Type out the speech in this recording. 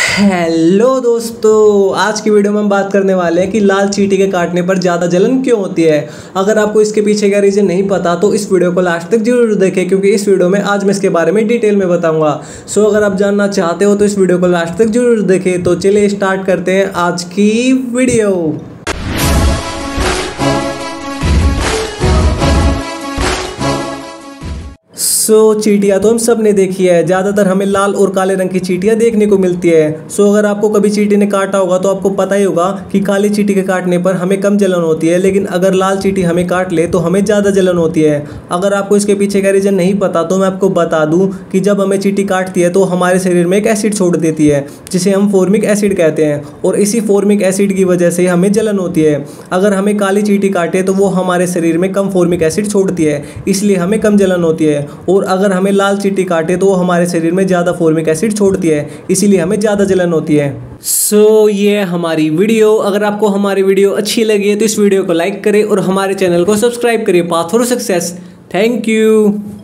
Hello दोस्तों, आज की वीडियो में हम बात करने वाले हैं कि लाल चींटी के काटने पर ज़्यादा जलन क्यों होती है। अगर आपको इसके पीछे का रीज़न नहीं पता तो इस वीडियो को लास्ट तक जरूर देखें, क्योंकि इस वीडियो में आज मैं इसके बारे में डिटेल में बताऊंगा। सो अगर आप जानना चाहते हो तो इस वीडियो को लास्ट तक जरूर देखें। तो चलिए स्टार्ट करते हैं आज की वीडियो। चींटियाँ तो हम सब ने देखी है, ज़्यादातर हमें लाल और काले रंग की चींटियाँ देखने को मिलती है। अगर आपको कभी चींटी ने काटा होगा तो आपको पता ही होगा कि काली चींटी के काटने पर हमें कम जलन होती है, लेकिन अगर लाल चींटी हमें काट ले तो हमें ज़्यादा जलन होती है। अगर आपको इसके पीछे का रीज़न नहीं पता तो मैं आपको बता दूँ कि जब हमें चींटी काटती है तो हमारे शरीर में एक एसिड छोड़ देती है जिसे हम फॉर्मिक एसिड कहते हैं, और इसी फॉर्मिक एसिड की वजह से हमें जलन होती है। अगर हमें काली चींटी काटे तो वो हमारे शरीर में कम फॉर्मिक एसिड छोड़ती है, इसलिए हमें कम जलन होती है। और अगर हमें लाल चींटी काटे तो वो हमारे शरीर में ज़्यादा फॉर्मिक एसिड छोड़ती है, इसीलिए हमें ज़्यादा जलन होती है। ये हमारी वीडियो। अगर आपको हमारी वीडियो अच्छी लगी है तो इस वीडियो को लाइक करें और हमारे चैनल को सब्सक्राइब करिए। Path for success. Thank you.